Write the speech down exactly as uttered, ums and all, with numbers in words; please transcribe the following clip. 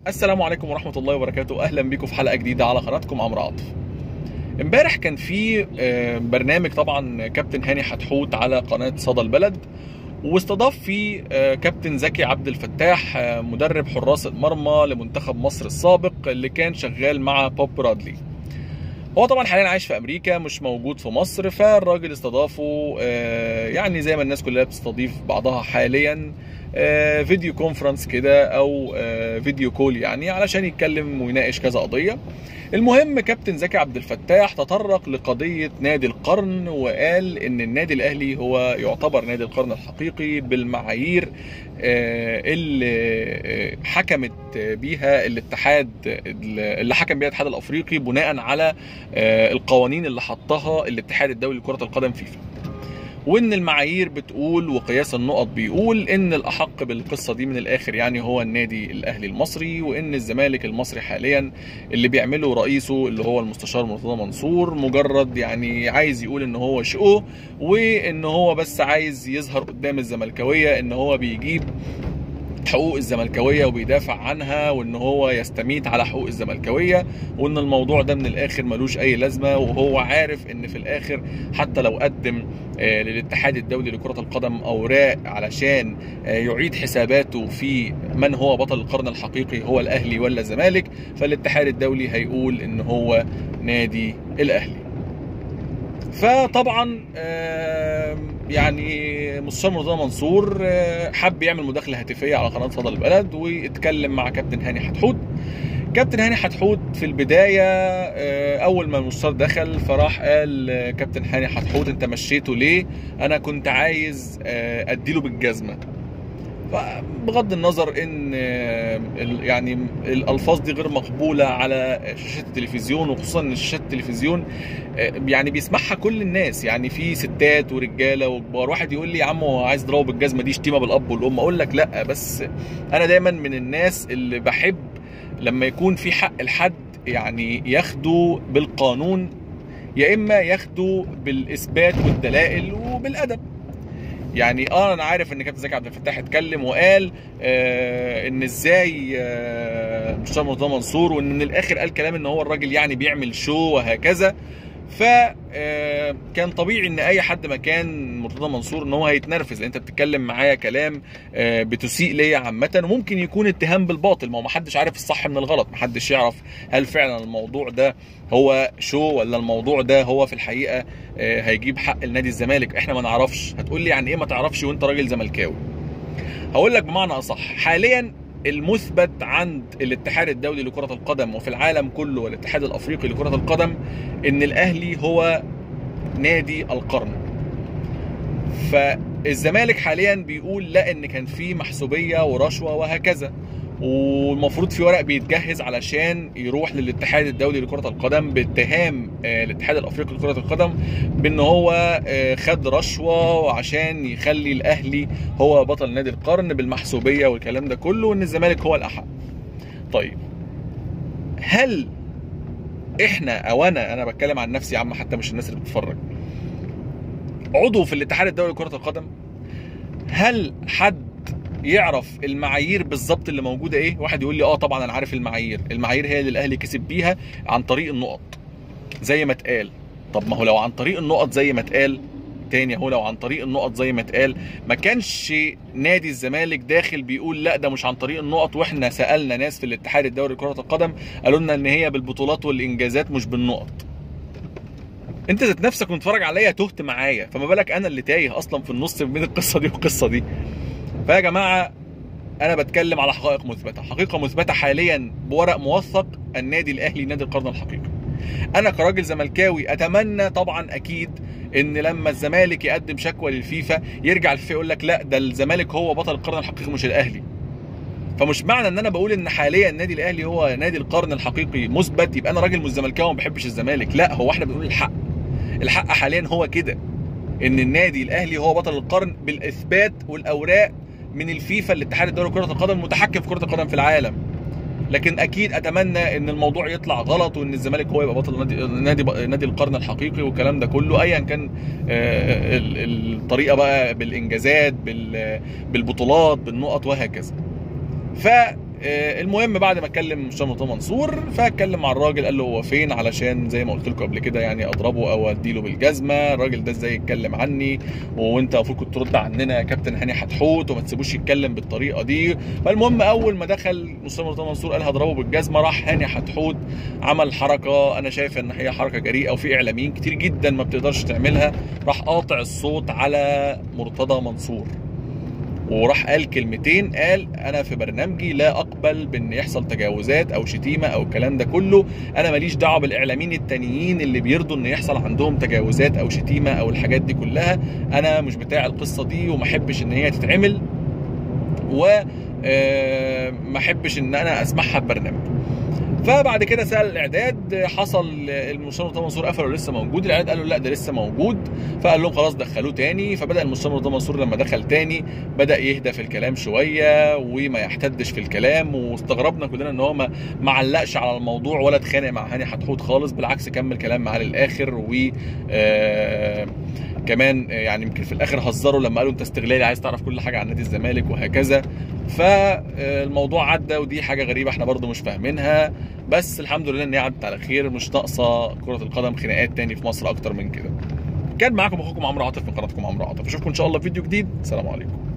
السلام عليكم ورحمة الله وبركاته. أهلا بكم في حلقة جديدة على قناتكم عمرو عاطف. امبارح كان في برنامج طبعا كابتن هاني حتحوت على قناة صدى البلد، واستضاف فيه كابتن زكي عبد الفتاح مدرب حراس المرمى لمنتخب مصر السابق اللي كان شغال مع بوب برادلي. هو طبعا حاليا عايش في امريكا مش موجود في مصر، فالراجل استضافه يعني زي ما الناس كلها بتستضيف بعضها حاليا فيديو كونفرنس كده او فيديو كول، يعني علشان يتكلم ويناقش كذا قضيه. المهم كابتن زكي عبد الفتاح تطرق لقضيه نادي القرن، وقال ان النادي الاهلي هو يعتبر نادي القرن الحقيقي بالمعايير اللي حكمت بيها الاتحاد اللي حكم بيها الاتحاد الافريقي بناء على القوانين اللي حطها الاتحاد الدولي لكره القدم فيفا، وان المعايير بتقول وقياس النقط بيقول ان الاحق بالقصه دي من الاخر يعني هو النادي الاهلي المصري، وان الزمالك المصري حاليا اللي بيعمله رئيسه اللي هو المستشار مرتضى منصور مجرد يعني عايز يقول ان هو شقه، وان هو بس عايز يظهر قدام الزملكاويه ان هو بيجيب حقوق الزملكاويه وبيدافع عنها، وان هو يستميت على حقوق الزملكاويه، وان الموضوع ده من الاخر ملوش اي لازمه، وهو عارف ان في الاخر حتى لو قدم للاتحاد الدولي لكره القدم اوراق علشان يعيد حساباته في من هو بطل القرن الحقيقي هو الاهلي ولا الزمالك، فالاتحاد الدولي هيقول ان هو نادي الاهلي. فطبعا يعني مستشار مرتضى منصور حب يعمل مداخله هاتفيه على قناه صدى البلد واتكلم مع كابتن هاني حتحوت. كابتن هاني حتحوت في البدايه اول ما المستشار دخل فراح قال كابتن هاني حتحوت انت مشيته ليه؟ انا كنت عايز اديله بالجزمه. بغض النظر ان يعني الالفاظ دي غير مقبوله على شاشات التلفزيون، وخصوصا ان شاشات التلفزيون يعني بيسمعها كل الناس، يعني في ستات ورجاله وكبار. واحد يقول لي يا عم هو عايز يضربه بالجزمه دي شتيمه بالاب والام، اقول لك لا، بس انا دايما من الناس اللي بحب لما يكون في حق الحد يعني ياخده بالقانون، يا اما ياخده بالاثبات والدلائل وبالادب. يعني اه انا عارف ان كابتن زكي عبد الفتاح اتكلم وقال آه ان ازاي آه مستشار مرتضى منصور، وان من الاخر قال كلام ان هو الراجل يعني بيعمل شو وهكذا. فكان طبيعي ان اي حد مكان مرتضى منصور ان هو هيتنرفز، لان انت بتتكلم معايا كلام بتسيء ليا عامه، وممكن يكون اتهام بالباطل. ما هو محدش عارف الصح من الغلط، محدش يعرف هل فعلا الموضوع ده هو شو ولا الموضوع ده هو في الحقيقه هيجيب حق النادي الزمالك. احنا ما نعرفش. هتقول لي يعني ايه ما تعرفش وانت راجل زملكاوي؟ هقول لك بمعنى اصح، حاليا المثبت عند الاتحاد الدولي لكرة القدم وفي العالم كله والاتحاد الافريقي لكرة القدم ان الاهلي هو نادي القرن. فالزمالك حاليا بيقول لا، ان كان في محسوبية ورشوة وهكذا، والمفروض في ورق بيتجهز علشان يروح للاتحاد الدولي لكرة القدم باتهام الاتحاد الافريقي لكرة القدم بان هو خد رشوة وعشان يخلي الاهلي هو بطل نادي القرن بالمحسوبية والكلام ده كله، وان الزمالك هو الاحق. طيب هل احنا او انا انا بتكلم عن نفسي يا عم، حتى مش الناس اللي بتتفرج، عضو في الاتحاد الدولي لكرة القدم، هل حد يعرف المعايير بالظبط اللي موجوده ايه؟ واحد يقول لي اه طبعا انا عارف المعايير، المعايير هي اللي الاهلي كسب بيها عن طريق النقط زي ما اتقال. طب ما هو لو عن طريق النقط زي ما اتقال تاني، اهو لو عن طريق النقط زي ما اتقال ما كانش نادي الزمالك داخل بيقول لا ده مش عن طريق النقط، واحنا سالنا ناس في الاتحاد الدولي لكره القدم قالوا لنا ان هي بالبطولات والانجازات مش بالنقط. انت ذات نفسك متفرج عليا تهت معايا، فما بالك انا اللي تايه اصلا في النص بين القصه دي والقصه دي. فيا جماعه انا بتكلم على حقائق مثبته، حقيقه مثبته حاليا بورق موثق، النادي الاهلي نادي القرن الحقيقي. انا كراجل زملكاوي اتمنى طبعا اكيد ان لما الزمالك يقدم شكوى للفيفا يرجع الفيفا يقول لك لا ده الزمالك هو بطل القرن الحقيقي مش الاهلي. فمش معنى ان انا بقول ان حاليا النادي الاهلي هو نادي القرن الحقيقي مثبت يبقى انا راجل مش زملكاوي وما بحبش الزمالك. لا، هو احنا بنقول الحق. الحق حاليا هو كده، ان النادي الاهلي هو بطل القرن بالاثبات والاوراق من الفيفا الاتحاد الدولي لكرة القدم المتحكم في كرة القدم في العالم. لكن اكيد اتمنى ان الموضوع يطلع غلط، وان الزمالك هو يبقى بطل نادي نادي, نادي القرن الحقيقي والكلام ده كله، ايا كان الطريقه بقى بالانجازات بالبطولات بالنقط وهكذا. ف المهم بعد ما اتكلم مستشار مرتضى منصور، فاتكلم مع الراجل قال له هو فين، علشان زي ما قلت لكم قبل كده يعني اضربه او اديله بالجزمه، الراجل ده ازاي يتكلم عني، وانت المفروض كنت ترد عننا يا كابتن هاني حتحوت وما تسيبوش يتكلم بالطريقه دي. فالمهم اول ما دخل مستشار مرتضى منصور قال هضربه بالجزمه، راح هاني حتحوت عمل حركه انا شايف ان هي حركه جريئه وفي اعلاميين كتير جدا ما بتقدرش تعملها، راح قاطع الصوت على مرتضى منصور وراح قال كلمتين، قال انا في برنامجي لا اقبل بان يحصل تجاوزات او شتيمه او الكلام ده كله، انا ماليش دعوه بالاعلاميين التانيين اللي بيرضوا ان يحصل عندهم تجاوزات او شتيمه او الحاجات دي كلها، انا مش بتاع القصه دي وما احبش ان هي تتعمل و ما احبش ان انا اسمعها ببرنامج. فبعد كده سال الاعداد حصل المستشار مرتضى منصور قفل ولا لسه موجود، الاعداد قالوا لا ده لسه موجود، فقال لهم خلاص دخلوه تاني. فبدا المستشار مرتضى منصور لما دخل تاني بدا يهدى في الكلام شويه وما يحتدش في الكلام، واستغربنا كلنا ان هو ما علقش على الموضوع ولا اتخانق مع هاني حتحوت خالص، بالعكس كمل كلام معاه للاخر. و آه كمان يعني يمكن في الاخر هزروا لما قالوا انت استغلالي عايز تعرف كل حاجه عن نادي الزمالك وهكذا. فالموضوع عدى ودي حاجه غريبه احنا برضو مش فاهمينها، بس الحمد لله ان هي عدت على خير، مش ناقصه كره القدم خناقات تاني في مصر اكتر من كده. كان معاكم اخوكم عمرو عاطف من قناتكم عمرو عاطف، اشوفكم ان شاء الله في فيديو جديد، سلام عليكم.